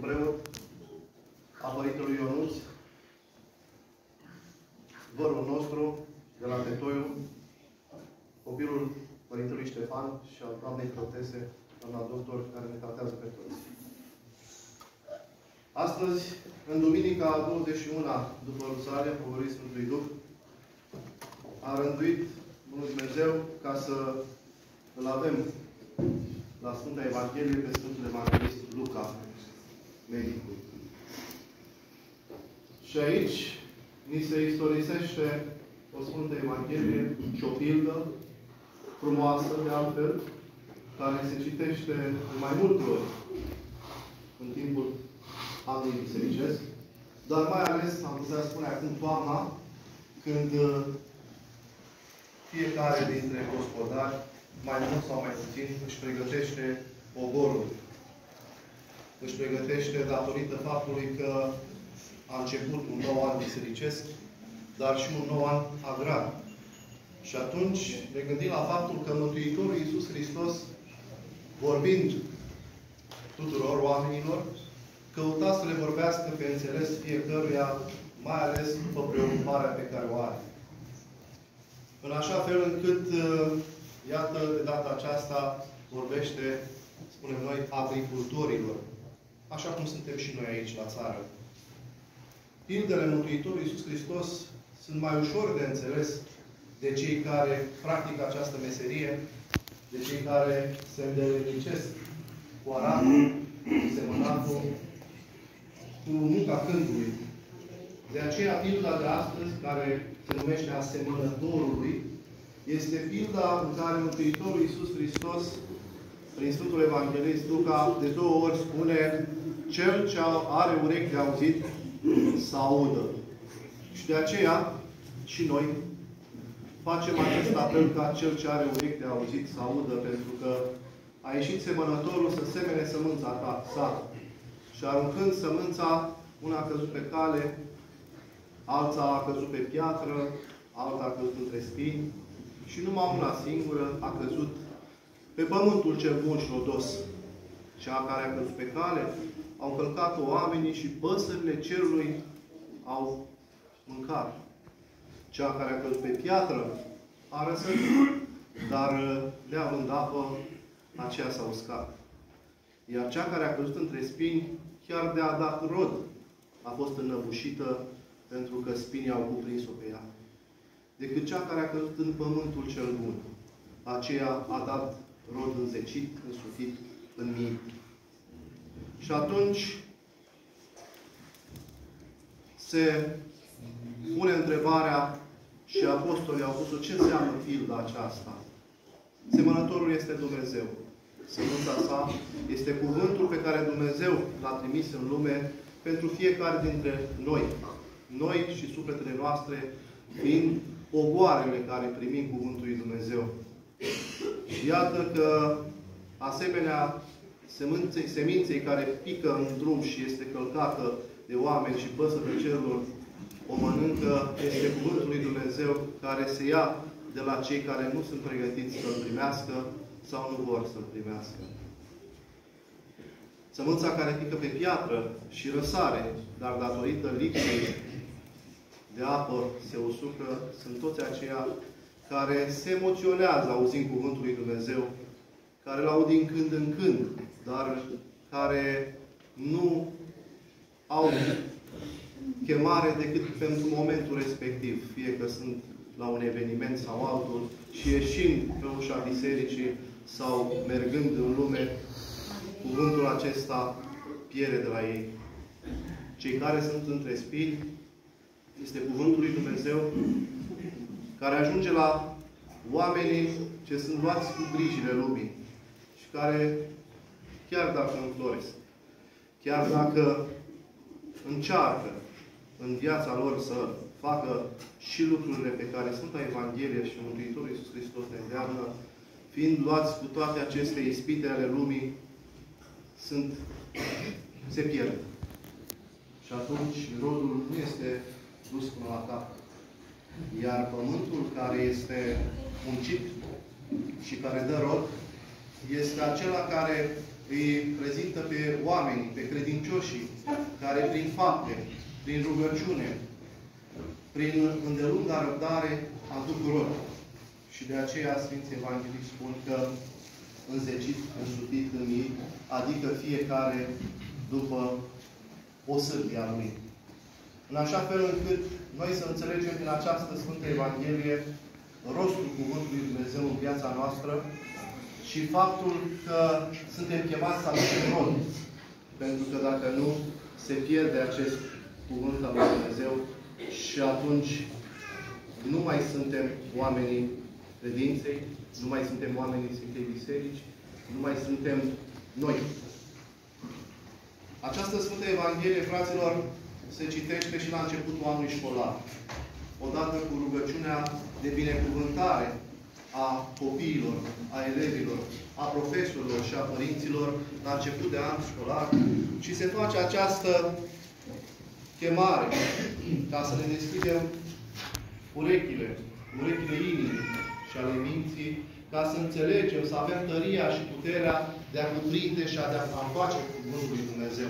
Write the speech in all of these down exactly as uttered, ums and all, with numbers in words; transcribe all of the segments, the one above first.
preot a Părintelui Ionuț, vărul nostru de la Tetoiu, copilul Părintelui Ștefan și al doamnei Protese, doamna doctor, care ne tratează pe toți. Astăzi, în duminica a douăzeci și una după Rusalea, Pogorât Sfântului Duh, a rânduit Bunul Dumnezeu ca să îl avem la Sfânta Evanghelie pe Sfântul Evanghelist Luca, medicul. Și aici ni se istorisește o Sfântă Evanghelie și o pildă frumoasă, de altfel, care se citește de mai multe ori în timpul anului bisericesc, dar mai ales, am putea spune acum, toamna, când fiecare dintre gospodari, mai mult sau mai puțin, își pregătește ogorul. Își pregătește datorită faptului că a început un nou an bisericesc, dar și un nou an agrar. Și atunci ne gândim la faptul că Mântuitorul Iisus Hristos, vorbind tuturor oamenilor, căuta să le vorbească pe înțeles fiecăruia, mai ales după preocuparea pe care o are. În așa fel încât, iată, de data aceasta vorbește, spunem noi, agricultorilor. Așa cum suntem și noi aici, la țară. Pildele Mântuitorului Iisus Hristos sunt mai ușor de înțeles de cei care practică această meserie, de cei care se îndeletnicesc cu aratul, cu semănatul, cu munca câmpului. De aceea, pilda de astăzi, care se numește Asemănătorului, este pilda în care Mântuitorul Iisus Hristos, prin Sfântul Evanghelist Luca, de două ori spune: cel ce are urechi de auzit, să audă. Și de aceea, și noi facem acest apel ca cel ce are urechi de auzit să audă, pentru că a ieșit semănătorul să semene sămânța ta, sa. Și aruncând sămânța, una a căzut pe cale, alta a căzut pe piatră, alta a căzut între spini și numai una singură a căzut pe pământul cel bun și rodos. Cea care a căzut pe cale au călcat-o oamenii și păsările cerului au mâncat. Cea care a căzut pe piatră a răsărit, dar neavând apă, aceea s-a uscat. Iar cea care a căzut între spini, chiar de a dat rod, a fost înăbușită, pentru că spinii au cuprins-o pe ea. Decât cea care a căzut în pământul cel bun, aceea a dat rod înzecit, însutit în mii. Și atunci se pune întrebarea, și apostolii au pus-o: ce înseamnă pilda aceasta? Semănătorul este Dumnezeu. Sămânța sa este cuvântul pe care Dumnezeu l-a trimis în lume pentru fiecare dintre noi. Noi și sufletele noastre fiind ogoarele care primim cuvântul lui Dumnezeu. Și iată că, asemenea seminței, seminței care pică în drum și este călcată de oameni și păsările cerurilor o mănâncă, este cuvântul lui Dumnezeu care se ia de la cei care nu sunt pregătiți să-L primească sau nu vor să-L primească. Sămânța care pică pe piatră și răsare, dar datorită lipsei de apă se usucă, sunt toți aceia care se emoționează auzind cuvântul lui Dumnezeu, care l-au din când în când, dar care nu au chemare decât pentru momentul respectiv, fie că sunt la un eveniment sau altul, și ieșind pe ușa bisericii sau mergând în lume, cuvântul acesta pierde de la ei. Cei care sunt între spini este cuvântul lui Dumnezeu care ajunge la oamenii ce sunt luați cu grijile lumii și care, chiar dacă înfloresc, chiar dacă încearcă în viața lor să facă și lucrurile pe care Sfânta Evanghelie și Mântuitorul Iisus Hristos ne îndeamnă, fiind luați cu toate aceste ispite ale lumii, sunt, se pierd. Și atunci rodul nu este dus până la cap. Iar pământul care este muncit și care dă rod, este acela care îi prezintă pe oamenii, pe credincioșii, care prin fapte, prin rugăciune, prin îndelunga răbdare a tuturor. Și de aceea Sfinții Evanghelii spun că înzecit, însutit, înmiit, adică fiecare după o sârbie a lui. În așa fel încât noi să înțelegem din această Sfântă Evanghelie rostul Cuvântului Dumnezeu în viața noastră și faptul că suntem chemați să aducem rod. Pentru că dacă nu, se pierde acest Cuvânt al lui Dumnezeu și atunci nu mai suntem oamenii credinței, nu mai suntem oamenii Sfintei Biserici, nu mai suntem noi. Această Sfântă Evanghelie, fraților, se citește și la începutul anului școlar. Odată cu rugăciunea de binecuvântare a copiilor, a elevilor, a profesorilor și a părinților la început de an școlar și se face această chemare ca să ne deschidem urechile, urechile inimii și ale minții, ca să înțelegem, să avem tăria și puterea de a cuprinde și a de a face Cuvântul lui Dumnezeu.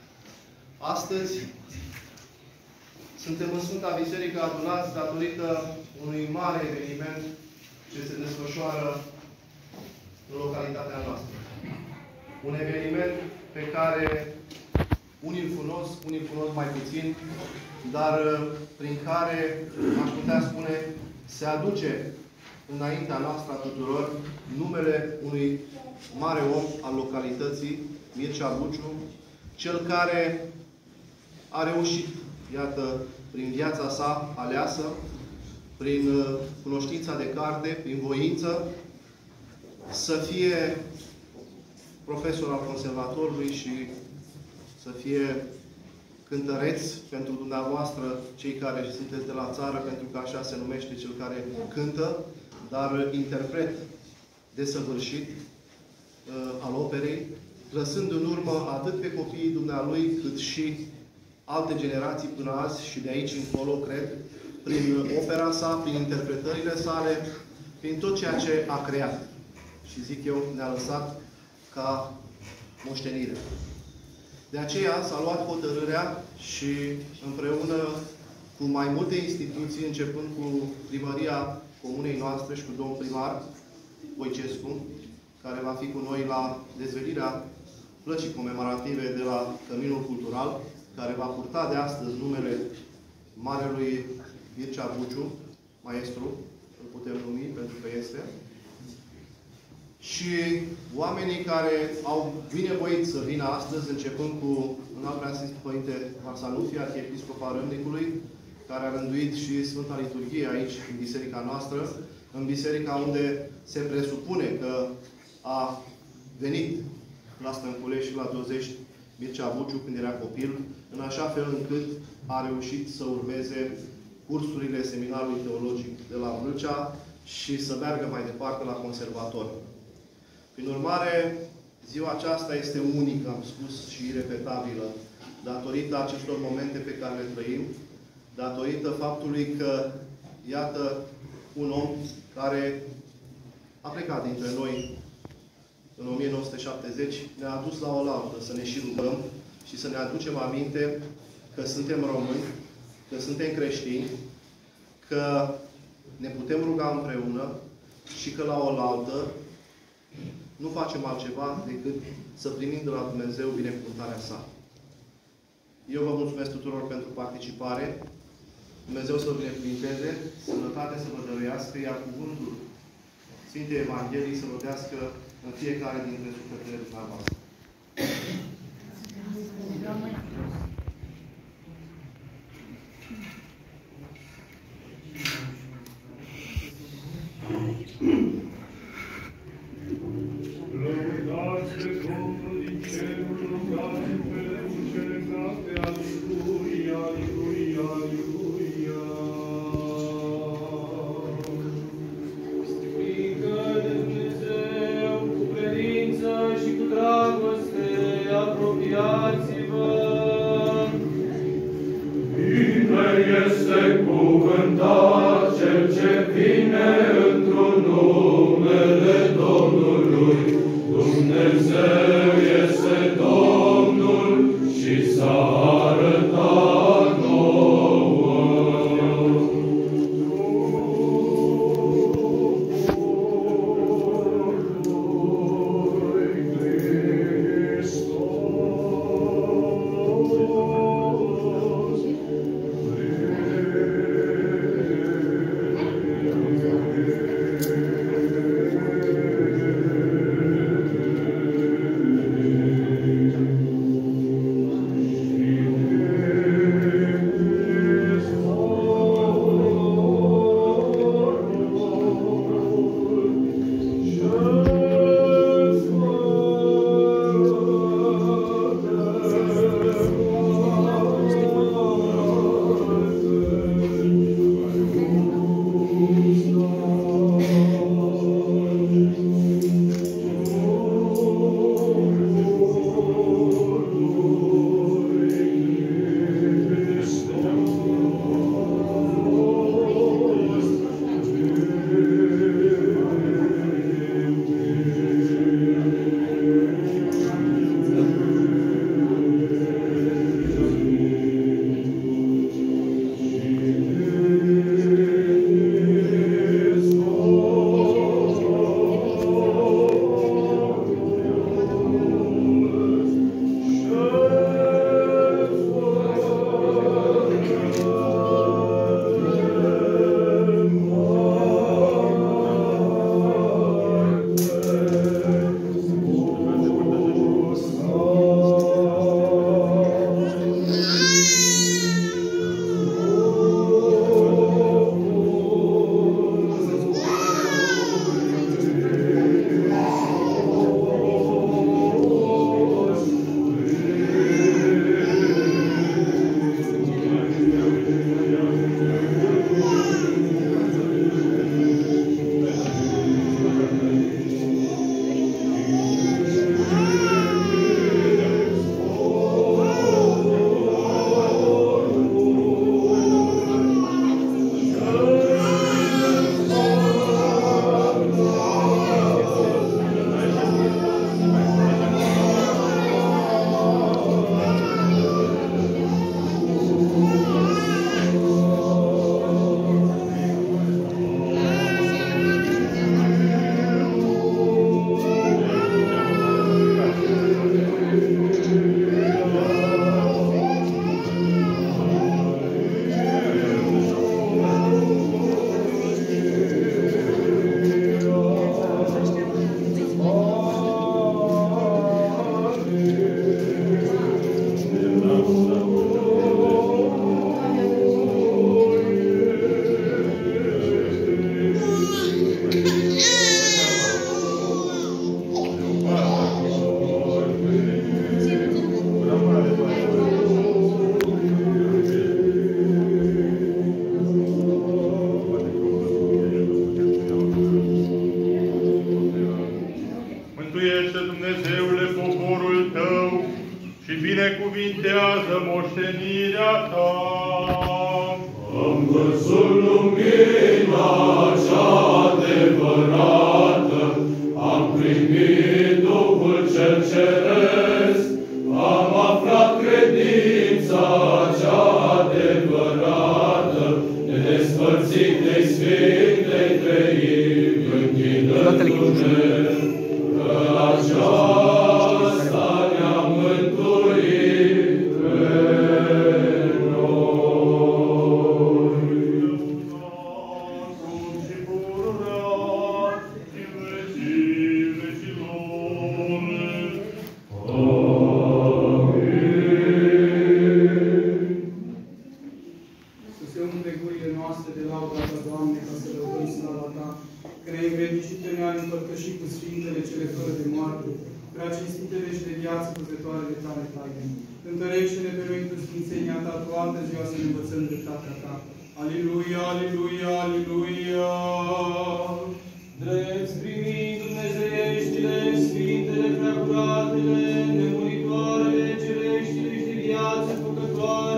Astăzi suntem în Sfânta Biserică adunați datorită unui mare eveniment ce se desfășoară în localitatea noastră. Un eveniment pe care unii îl cunosc, unii îl cunosc mai puțin, dar prin care, aș putea spune, se aduce înaintea noastră a tuturor numele unui mare om al localității, Mircea Buciu, cel care a reușit, iată, prin viața sa aleasă, prin cunoștința de carte, prin voință, să fie profesor al conservatorului și să fie cântăreț pentru dumneavoastră, cei care sunteți de la țară, pentru că așa se numește cel care cântă, dar interpret desăvârșit uh, al operei, lăsând în urmă atât pe copiii dumnealui, cât și alte generații până azi și de aici încolo, cred, prin opera sa, prin interpretările sale, prin tot ceea ce a creat. Și zic eu, ne-a lăsat ca moștenire. De aceea s-a luat hotărârea și împreună cu mai multe instituții, începând cu primăria comunei noastre și cu domnul primar Voicescu, care va fi cu noi la dezvelirea plăcii comemorative de la Căminul Cultural, care va purta de astăzi numele Marelui Mircea Buciu, maestru, îl putem numi pentru că este, și oamenii care au binevoit să vină astăzi, începând cu Înalt Preasfințit Părinte Varsanufie, Arhiepiscop al Râmnicului, care a rânduit și Sfânta Liturghie aici, în biserica noastră, în biserica unde se presupune că a venit la Stânculești și la Dozești Mircea Buciu când era copil, în așa fel încât a reușit să urmeze cursurile Seminarului Teologic de la Vâlcea și să meargă mai departe la conservator. Prin urmare, ziua aceasta este unică, am spus, și irepetabilă, datorită acestor momente pe care le trăim, datorită faptului că, iată, un om care a plecat dintre noi în o mie nouă sute șaptezeci, ne-a adus la oaltă să ne și rugăm și să ne aducem aminte că suntem români, că suntem creștini, că ne putem ruga împreună și că la oaltă nu facem altceva decât să primim de la Dumnezeu binecuvântarea sa. Eu vă mulțumesc tuturor pentru participare. Dumnezeu să vă binecuvinteze, sănătate să vă dăruiască, iar cuvântul Sfintei Evangheliei să rodească în fiecare dintre sufletele dumneavoastră. Lăudați-te Domnul din cerul, rugați-l pentru cele înalte, aleluia, aleluia, aleluia. Strică de Dumnezeu cu credință și cu dragoste, apropiați-vă. Bine este cuvântat cel ce vine într-un numele Domnului, Dumnezeu binecuvintează moștenirea ta. Am văzut lumina cea adevărată, am primit Duhul cel Ceresc, am aflat credința cea adevărată, nedespărțitei Sfintei Treimi, închidându-ne că aceasta ne-a mântuit pe noi. Și pururea și vecii vecilor. Să se umple gurile noastre de lauda ta, Doamne, ca să lăudăm slava ta, că ne-ai învrednicit pe noi, ne-ai împărtășit cu Sfintele cele fără de moarte, prea cinstitele și de viață păzătoarele tale taine. Întărește-ne pe noi cu sfințenia ta toată ziua să ne învățăm dreptatea ta. Aleluia, aleluia, aleluia! Drept primind dumnezeieștile, Sfintele, preacuratele, nemuritoarele, cereștile și de viață făcătoare,